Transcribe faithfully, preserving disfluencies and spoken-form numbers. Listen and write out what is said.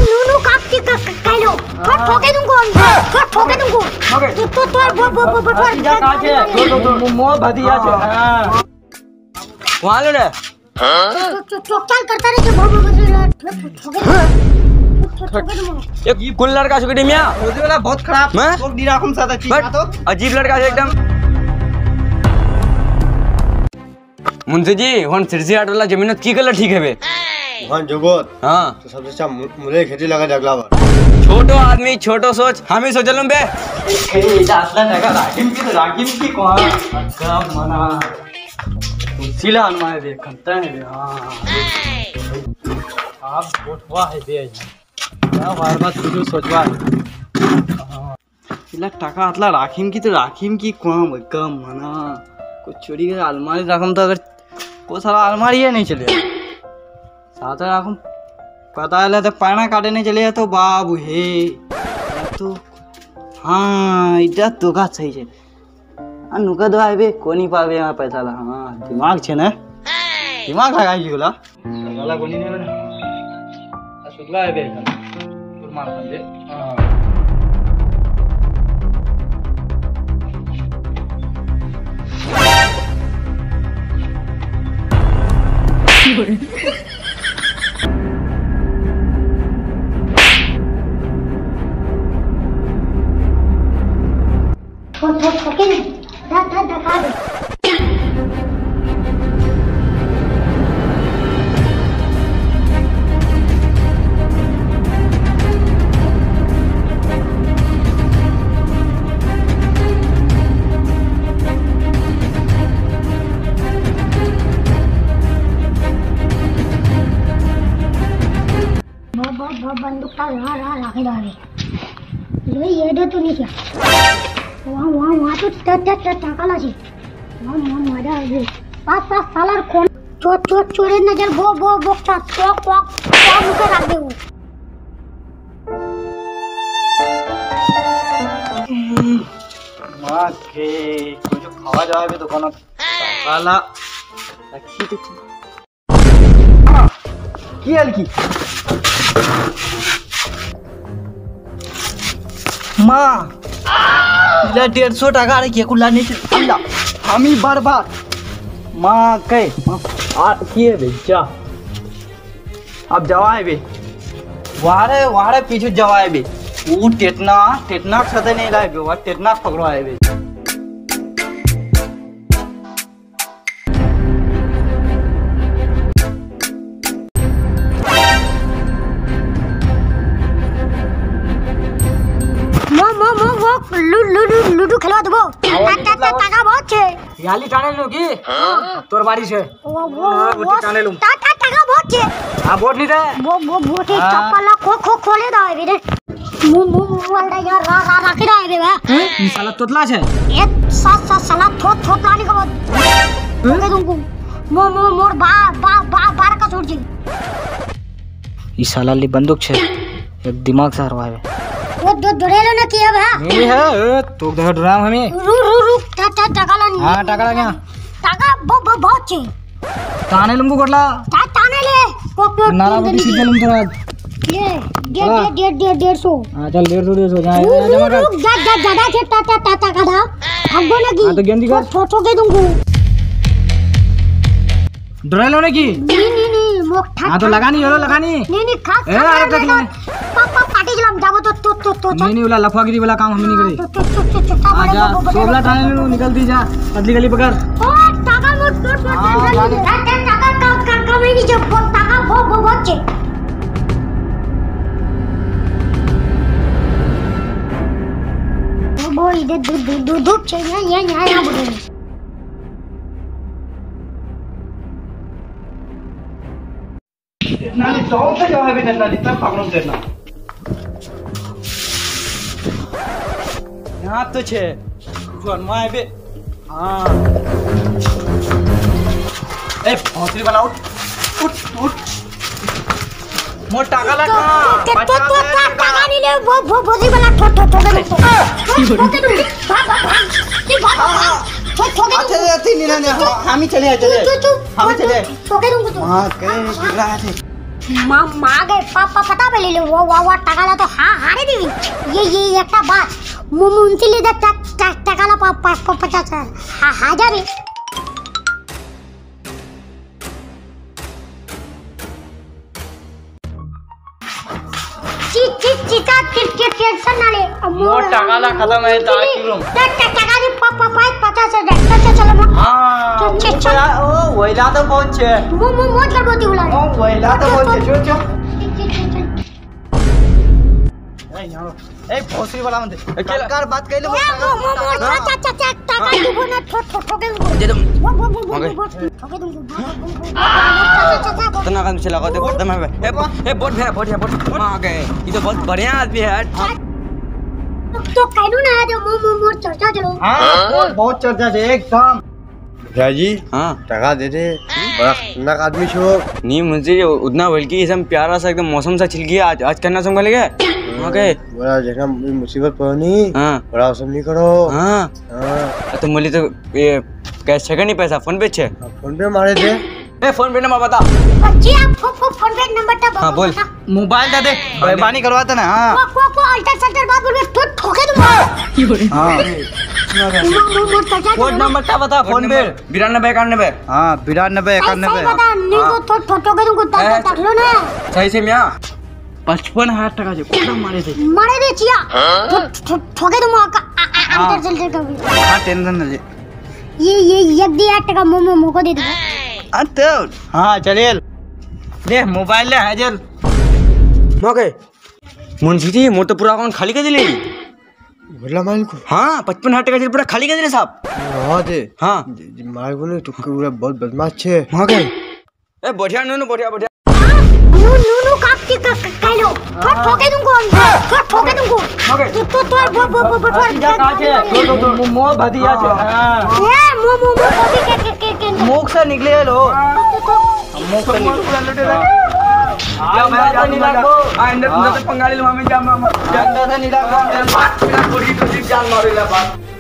नू नू काट के कह लो थोड़ा ठोके दूंगा थोड़ा ठोके दूंगा तो तो तो वो वो वो वो जा काचे तो तो मो भदिया छे हां वहां ले रे तो चोकचाल करता रहे जो वो वो ठोके एक कुल लड़का सुकड़ी मियां रोजी वाला बहुत खराब लोग दिराखम सादा चीज तो अजीब लड़का है एकदम। मुंशी जी वन सिरसी हाट वाला जमीन की कलर ठीक है बे वहां जगत हां तो सबसे अच्छा मुरे खेती लगा जगला बार छोटो आदमी छोटो सोच हम ही सोचलम बे ए असला लगा राखिम की राखिम की कौन अच्छा मना सिला हनुमान दे खंता है बे हां आप गोठवा है बे क्या बार बार तुझे सोचवा इला टाका आतला राखिम की तो राखिम की कौन कम मना कुछ चोरी कर अलमारी रकम तो अगर को सारा अलमारी है नहीं चले साथ रकम पता है तो पाना काटे नहीं चले तो बाबू हे तो हाँ इधर तो का सही है अनुका दो आए कोनी पावे यहाँ पैसा ला हाँ दिमाग छे ना दिमाग लगाई जी बोला वाला कोनी नहीं बना शुक्ला है बे मार दे हां ठोक ठोक ठोके दा दा दा खा दे बंदूक का रहा रहा रखे डाले ये ये दे तो नहीं क्या वहाँ वहाँ वहाँ तो ट ट ट टाकाला जी वहाँ वहाँ मजा आ गई पास पास सालार कौन चोट चोट चोरे नजर बो बो बोक्ता क्वाक क्वाक क्वाक मुके रख दे वो माँ के कोई जो खावा जाए भी तो कौन टाकाला रखी तो की हल्की माँ इला डेढ़ सौ टका रे के कुला नहीं अल्लाह हम ही बर्बाद माँ के आ किए बे जा अब जवाए बे वारे वारे पीछे जवाए बे वो टेटना टेटना सदे नहीं लाए बे वो टेटना पकड़वाए बे लूडू खेलवा दबो टाका बहुत छे याली टाने लो की तोर बारी छे वो वो टाने लूं टाका टाका बहुत छे हां वोट नहीं दे वो वो वोट चप्पल खो खो खोले दाए बे मु मु वाला यार रा रा रखे दाए बे ई साला तोतला छे एक सात सात साला थोत थोत लाने का बाद के तुमको मो मो मोर बा बा बा बार का छोड़ जी ई साला ली बंदूक छे एक दिमाग से हरवाए बे वो दो डरेलो ना किया बा नहीं है तो देख ड्राम हमें रू रू रू टा टा टाका ला हां टाका क्या टाका बहुत बहुत छे ताने लंगू कोटला ता ताने ले कोक नारा बटी सीधे लंग तोरा ये डेढ़ डेढ़ डेढ़ डेढ़ सौ हां चल डेढ़ सौ डेढ़ सौ जाए जमा कर जा जा ज्यादा छे टा टा टा टा का हमको लगी हां तो गेंदी कर छोटो के दूंगा डरे लो ने की नहीं नहीं नहीं मोटा हां तो लगानी होलो लगानी नहीं नहीं खास ए अरे देख ले पापा पार्टी जलम जाबो तो तो तो तो नहीं नहीं वाला लफागिरी वाला काम हम नहीं करे तो तो तो आ जा सोबला टाने लो निकलती जा पतली गली पकड़ ओ टाका मोट मोट मोट टाका का का का नहीं जब टाका वो वो बहुत छे वो इधर दूध दूध दूध चाहिए ये यहाँ यहाँ बोले इतना नहीं सौ से जो है भी इतना इतना पकड़ो तेरना यहाँ तो छे जोन माय बे हाँ ए भौसरी वाला उठ उठ उठ मोर टाका लगा तो तो तो टाका नहीं ले वो वो भौसरी वाला ठो ठो ठो दे ठोके दूँ भाग भाग भाग ये भाग भाग ठो ठोके दूँ अच्छा अच्छा नहीं नहीं हम ही चले चले हम ही चले ठोके दूँगा तो हाँ कहीं कितना है মা মা গে পাপা পাতা বলিলে ও ও ও টাকালা তো হা হারে দিবি ये ये একটা বাস মুমুনতিলি দা টাকালা পাপা পঞ্চাশ হাজারে चिट चिट चिटा चिट चिट टेंशन ना ले मोर टाकाला खत्म है ता किलो टाका दे पापा पाँच पचास हजार चल चल हां ओ वैला तो बहुत छे मो मो मोट कर बोती बुला ओ वैला तो बहुत छे जो जो ए यार ए भोसरी वाला मत सरकार बात कइले मो मो मो चाचा चाचा टाका दुगो ना ठो ठो ठोके दे दो ठोके दूंगी कितना काम से लगा दे खत्म है ए ए बोट है बोट है बोट आ गए ये तो बहुत बढ़िया आदमी है तो कहलू ना जो मो मो मो चर्चा चलो हां बहुत चर्चा है एकदम मुखिया जी हाँ टका दे दे बड़ा खतरनाक आदमी छो नहीं मुझे उतना बल्कि एकदम प्यारा सा एकदम मौसम सा छिल गया आज आज करना संग लगे हां गए बड़ा जगह मुसीबत पड़नी हां बड़ा सब नहीं करो हां हां तो मुझे तो ये कैश है नहीं पैसा फोन पे छे फोन पे मारे थे ए फोन पे नंबर बता बच्ची आप फो फो फोन पे नंबर ता हाँ, बोल। मोबाइल दे दे बेईमानी करवाता ना हां को को को अल्टर सल्टर बात बोल तो ठोके दूंगा हां मो मो मो चर्चा कोड नंबर क्या बता फोन पे बिरानबे इक्यानबे हाँ बिरानबे सही इक्यानबे बता नहीं तो ठो ठो ठोके दूंगा तक लो ना सही से मियां पचपन हजार टका जो कोटा मारे थे मारे दे चिया ठोके दूंगा अल्टर सल्टर का हाँ टेंशन न ले ये ये एक दिया टका मो मो मो को दे दूंगा तो हाँ चलिए ले मोबाइल ले हाजिर मगे मुंशी जी मोर तो पूरा अकाउंट खाली कर दिले बोला माल को हाँ पचपन हजार टका पूरा खाली कर दिले साहब हाँ दे हाँ माल को नहीं तो पूरा बहुत बदमाश छे मगे ए बढ़िया नो नो बढ़िया बढ़िया नू नू नू काट के कहलो ठो ठोके दूंगा ठो ठोके दूंगा तो तो तो वो वो वो वो मो भदिया छे हाँ ए मो मो मो कॉपी के के के के मुख से निकले लो मुख से निकले क्या मैं तो नहीं लागो आ अंदर तुझे पंगाली मामे जा मामा जंदा से निकला पूरी पूरी जान मारेला बात